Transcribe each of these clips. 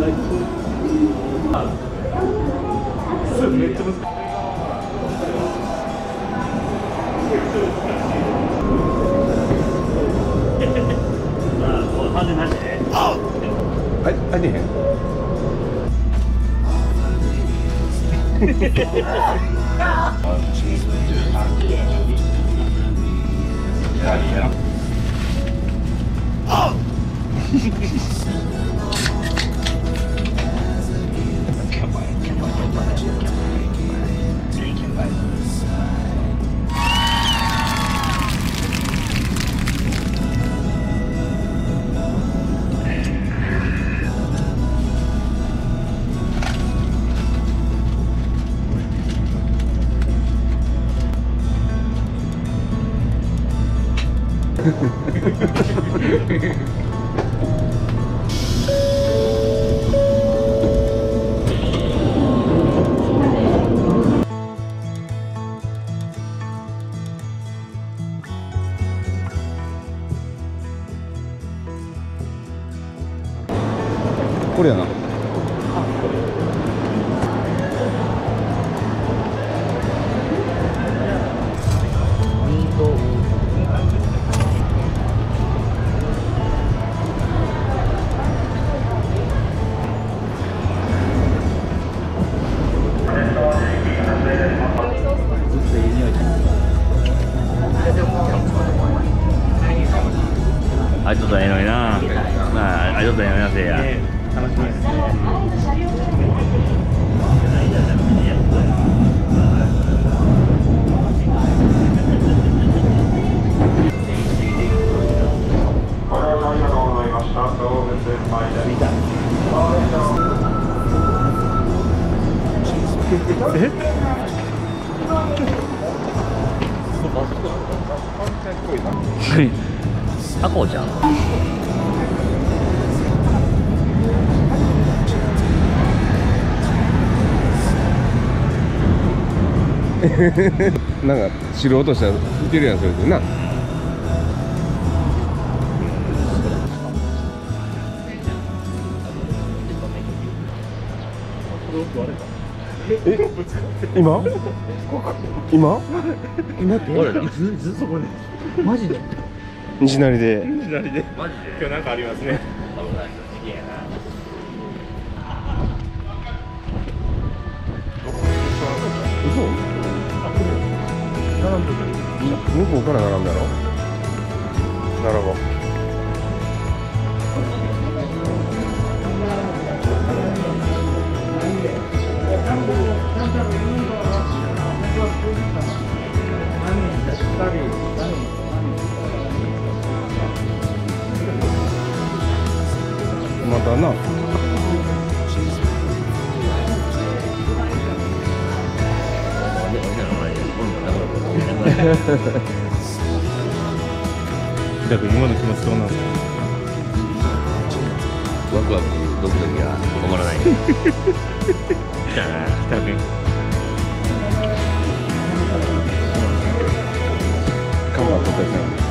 めっちゃ難しい。ハゼなしで。 ありへん。これやな。 あ、ちょっとええのにな。まあ、ちょっとええのになせや。楽しみですね。あこうちゃん。 なんか素人したらいけるやん、それでな。え、今って俺ずっとこれ。マジで。 西成で。 マジで。今日なんかありますね。 嘘？向こうから並んだろ。並ぼう。またな。 だから今の気持ちどうなんですか？ワクワクドキドキが止まらない。来たな、来たね。 看板取ってさ。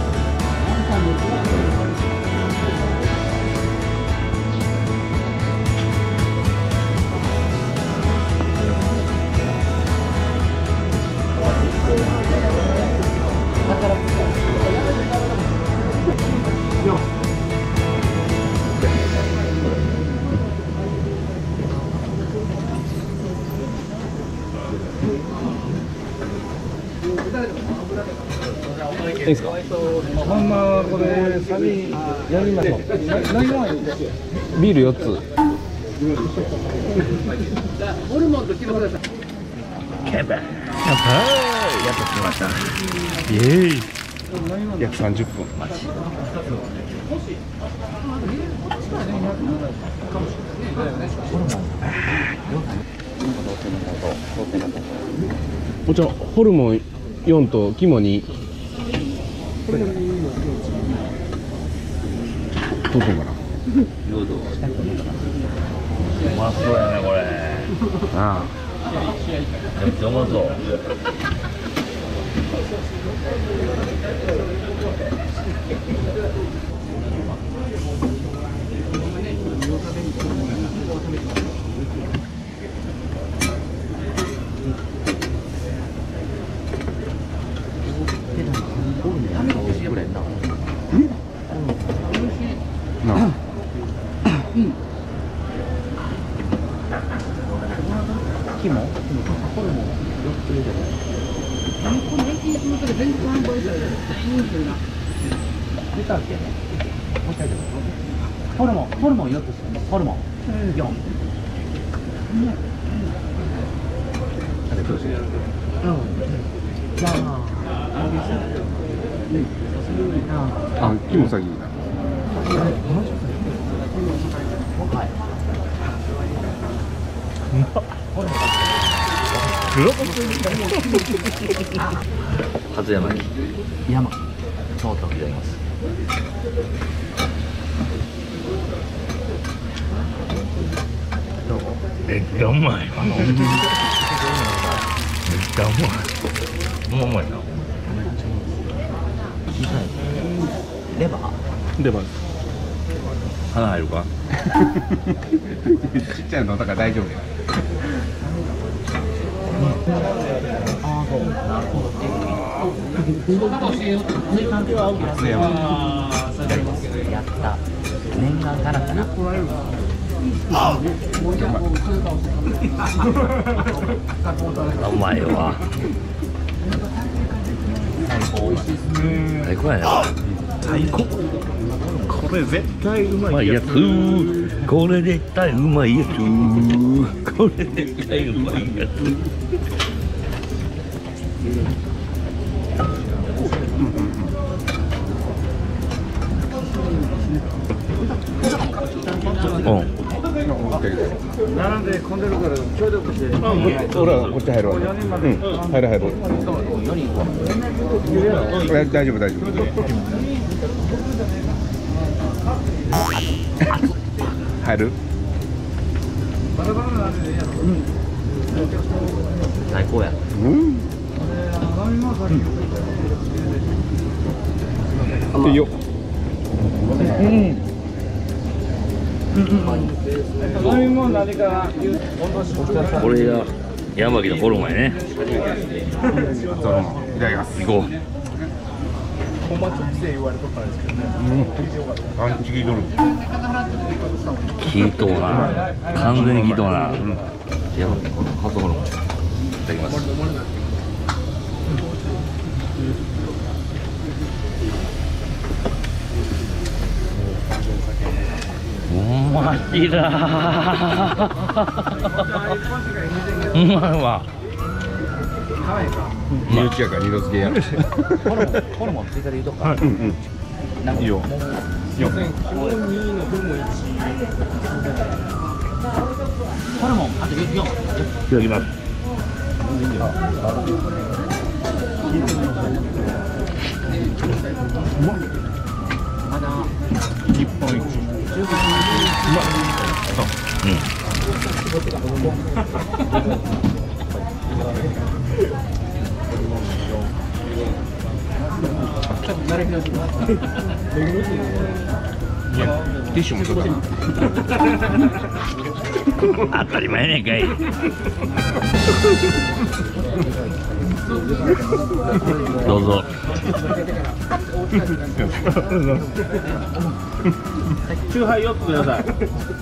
いいですか？ ほんまこれサビやりましょう。何がいいですよ。 ビール4つ。 ホルモンとキノコださい。 キャンパー。やっと着きました。イエーイ。 約30分。お茶ホルモン4と肝2。どうかな。 どうぞ。うまそうやねこれ。 あめっちゃうまそう。 ホルモン4つですよね。ホルモン4。 あ、キモサギ。 初山に山。 そうといただきます。めっちゃうまい。めっちゃうまい。うまいな。 レバー。 レバーです。 花入るか。 ちっちゃいのだから大丈夫や。 ああ、そう。なるほど。 初山。 やった。念願かなったな。 うまいわ。最高やね。 最高。これ絶対うまいやつ。 これ絶対うまいやつ。これ絶対うまいやつ。 並んで混んでるから協力して。 俺はこっち入るわ。入る。大丈夫。入る。 最高や。 いいよ。 これが山木のホルモンやね。 いただきます。 行こう。 パンチキドル。 効いとうな。完全に効いとうな。山木のハートホルモン。いただきます。うまいな。うまいわ。 身内やから二度漬けや。 ホルモン追加で言うとか。 いいよ。 ホルモンあと4。 いただきます。 まだ日本一。いや、ティッシュもそうだな。 当たり前やねんかい。どうぞ。 チューハイ4つください。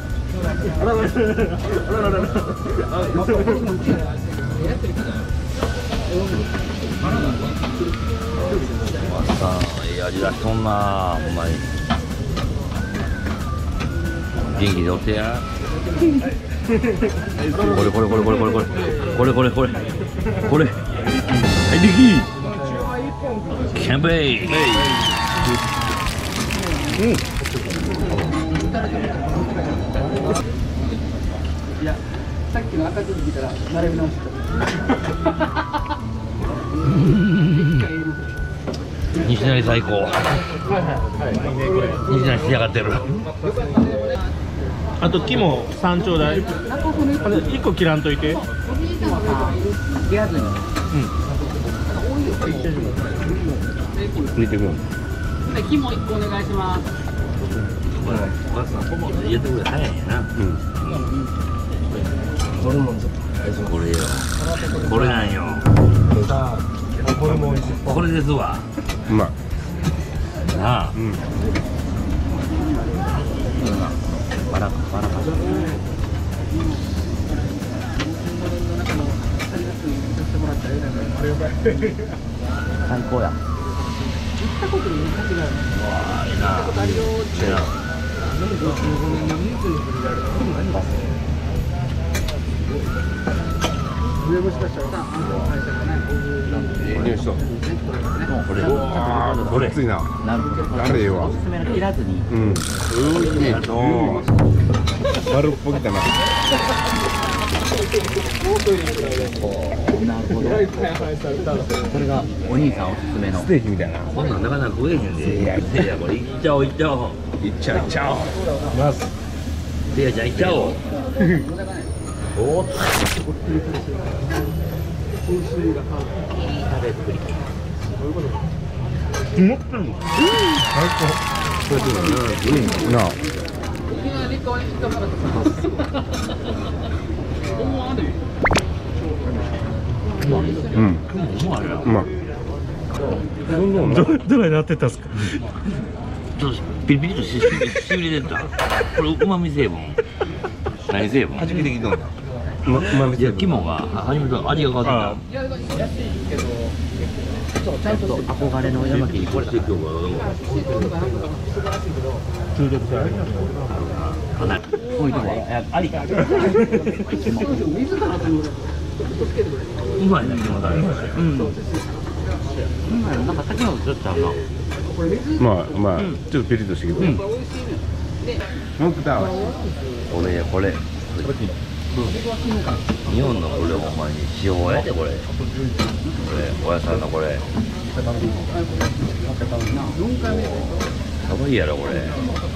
いい味出しとんな。ほんまに元気でおってや。これはいできキャンペーン。 いや、さっきの赤字聞いたら並び直してた。 西成最高。西成仕上がってる。 あと木も3ちょうだい。1個切らんといて。 切らずに。 入れてくる。 木も1個お願いします。 これ、お母さん、ほぼ入れてくれ早いんやな。 うまい。 なあ。 うん。 バラバラ。最高や。わあ、いいな。いいな。 匂いしそう。 これ。 これついな。 なるほど。 あれええわ。 おすすめの切らずに。 うん。いいね。丸っぽきたな。 なるほど。それがお兄さんおすすめの。 ステーキみたいな。 こんなんなかなか食えへんで。せいや、これいっちゃおういっちゃおう。 いっちゃういっちゃおう。 ます。 せいやちゃんいっちゃおう。おっ。いい食べっぷり。 思ったの。 これちょっとなあ。うん。うまい。 どないなってたんすか。 ちょっとピリピリとしびれてた。これうまみ成分。何成分？ 弾けてきとんだ。 いや肝が初めと味が変わってきた。ちゃんと憧れの山木にこれだ。 中毒者。 こういうとこありか。うまいね肝だれ。うん。なんか先のとちょっとちゃうな。 まあちょっとピリッとしてきて。ノクター。 これ。日本のこれほんまに塩やでこれ。お野菜のこれ。かわいいやろこれ。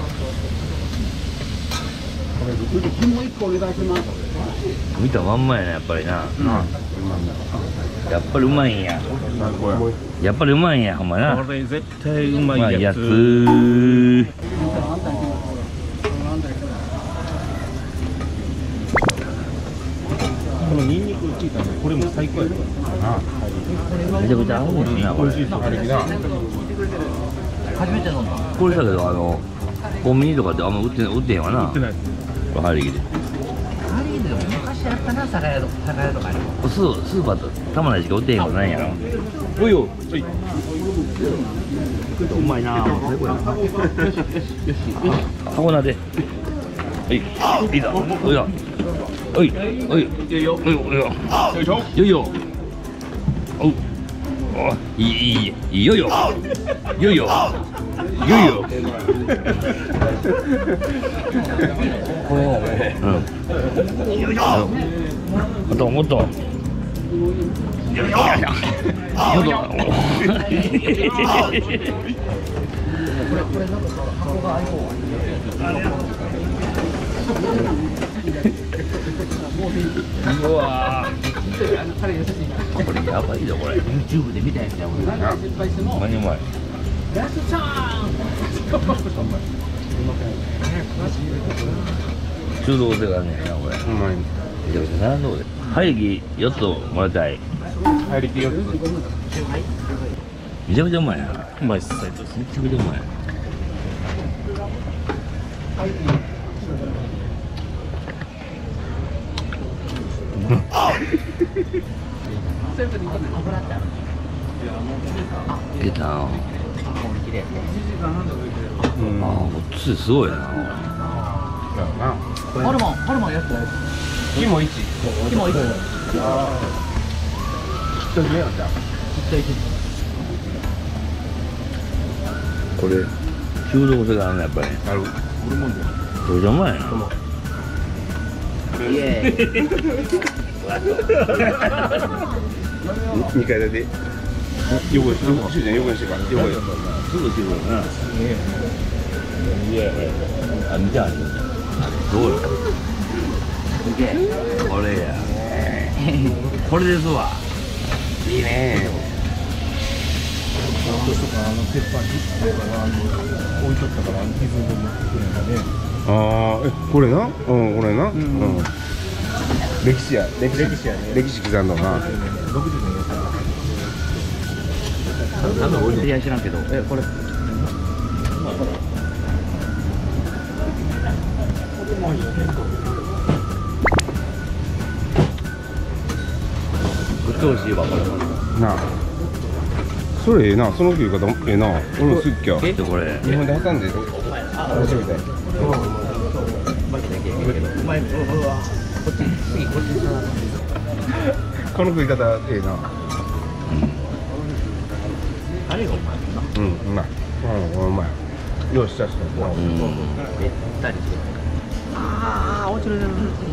見たまんまやなやっぱりな。やっぱりうまいんや。やっぱりうまいんやほんまな。 これ絶対うまいやつ。このニンニク効いたんで、これも最高やった。 めちゃくちゃ合うんやこれ。 美味しいあれきな。 初めて飲んだ。これだけどコンビニとかであんま売ってへんわな。 売ってない。 ハリーで。 ハリーでも昔やったな、酒屋とかにも。 スーパーとたまないしか売ってへんことないんやろ。 おいよ。 うまいな。最高や。箱なで。はい。いいだ。おいだ。おい。おい。よいよ。おいよ。よいよ。おう。いいよよ。よいよ。よいよ。もっと。うわこれやばいぞこれ。 YouTube で見たやつやもんな。 マジうまい。中毒性があるねんなこれ。 うまい。 めちゃくちゃ並んどうで。会議4つもらいたい。 入りきよ。 めちゃくちゃうまいな。 うまいっす、斉藤さん。 めちゃくちゃうまい。出たな。こっちすごいな。 ホルモンやつ。 キモ1。 キモ1。 これ中毒性があるねやっぱり。 ある。 どうじゃうまいな。 イエーイ。 2階建て。横にしてか。横に。 すぐ来るよな。いやあ見たい。どうよ。これや。これですわ。いいね。 鉄板に置いとったから水分もくれんだね。 ああ、これな。これな。歴史やね。歴史刻んだな。 60年やったら。 なんか俺知り合い知らんけど、これ。ぐっと美味しいわ、これ。 なあ。それええな、その食い方ええな。俺も好きや。 これ。 日本で挟んで。初めて。この食い方ええな。 タレがうまいな。 うん、うまい。うまい。よし、じゃあ、 べったりして。ああ、落ちる。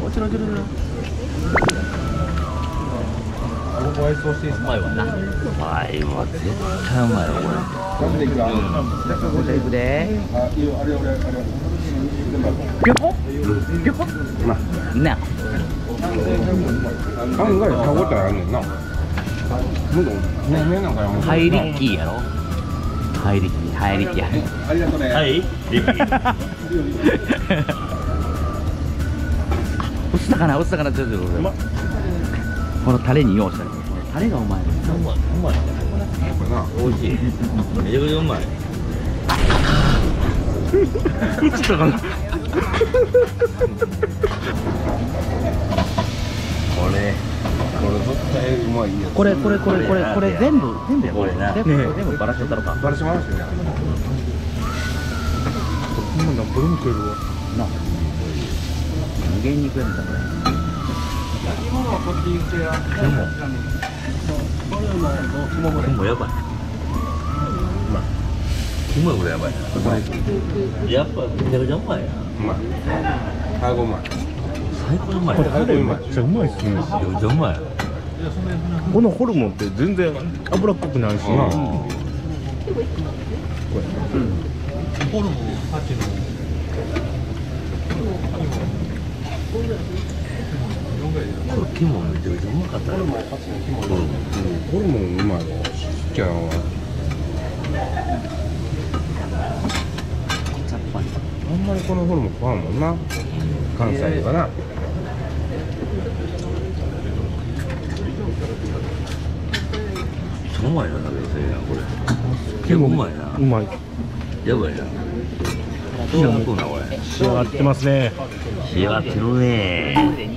うまいわな。うまいわ、絶対うまいわ、これ。じゃあ行くで。ピョコ？ピョコ？ まな。 案外歯応えあるねんな。もっとねなんかやもん。 ハイリッキーやろ。ハイリッキー。 ありがとうね。 はい。リッキー。落ちたかな、ちょっと。このタレに用したら。タレがうまい。うまい。美味しい。めちゃくちゃうまい。 落ちたかな。 絶対うまいやつ。 これ全部やこれな。全部バラしちゃったのか。 バラしますよね。 こんなんなんぼでも食えるわ。 な。無限に食えるんだこれ。でもやばい。うまいこれやばい。やっぱめちゃくちゃうまいな。 うまい。歯がうまい。 最高にうまい。 これタレめっちゃうまいっすね。 めちゃくちゃうまい。 このホルモンって全然脂っこくないし。 ホルモンこれ肝めちゃくちゃうまかったよ。 ホルモンうまいわ。好きやな。あんまりこのホルモン食わんもんな。関西はな。 うまいな、食べてこれ。結構うまいな。 うまい。 やばいな。仕上がっとんな、これ。 仕上がってますね。 仕上がってるね。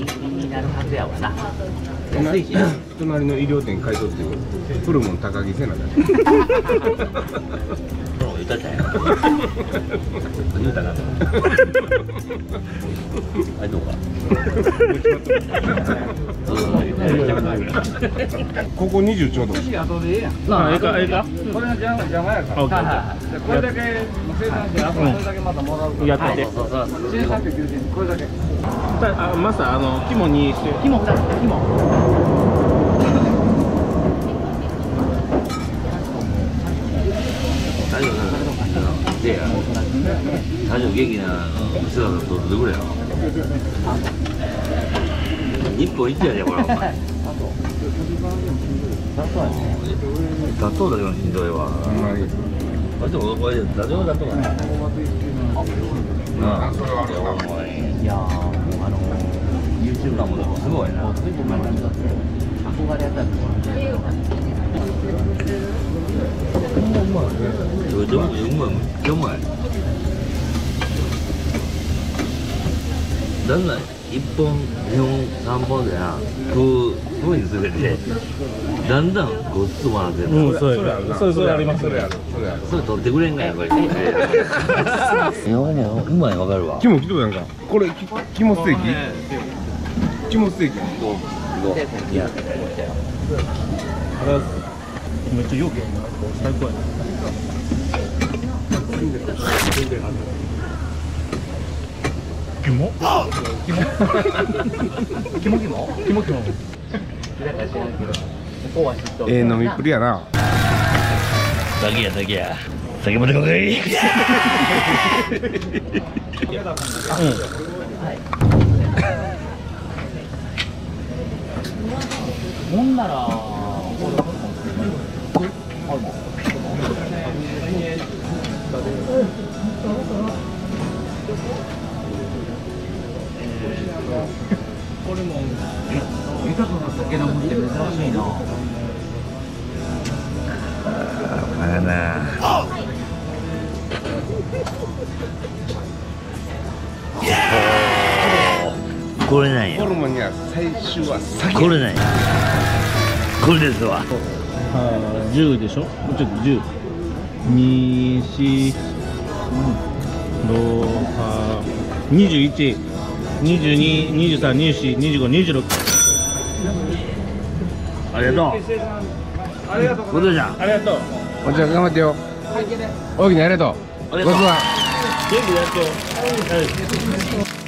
隣の医療店買い取ってホルモン高木せなだ。 言ったじゃん。言うたな。はい、どうか。 ここ20ちょうど。 あ、ええか。 これが邪魔やから。これだけ生産して、あとそれだけまたもらうから。 やってて。 1390円、これだけ。 あ、マスター肝にして。 肝。大丈夫でや。大丈夫元気な姿撮ってくれよ。一本一やでこれお前。納豆だけのしんどいわ。でもこれダジョウだとかね。なあ、それはあるな。いやYouTube なものすごいな。憧れやったんですうまい。めっちゃうまい。だんだん1本、2本、3本でな、食うにすべて、だんだんごっつもらってる。 それあります。 それ取ってくれんかや、これ。いや、うまい、わかるわ。 肝きとうやんか。これ肝ステーキ？肝ステーキ。 いや、 めっちゃ陽気やな。最高やな。肝？ 飲みっぷりやな。 だけや。酒持ってこい。ほんなら。 これも豊かな酒飲むって珍しいな。 あら。これなんや。 ホルモンには最終は酒。 これなんや。これですわ。 10でしょ。ちょっと10。2、4、21、22、23、24、25、26。 ありがとう。 ありがとうございます。 ごとちゃん。 ありがとう。 お茶頑張ってよ。大きにありがとう。 ありがとう。 ごちそうさん。 全部やっと。はい。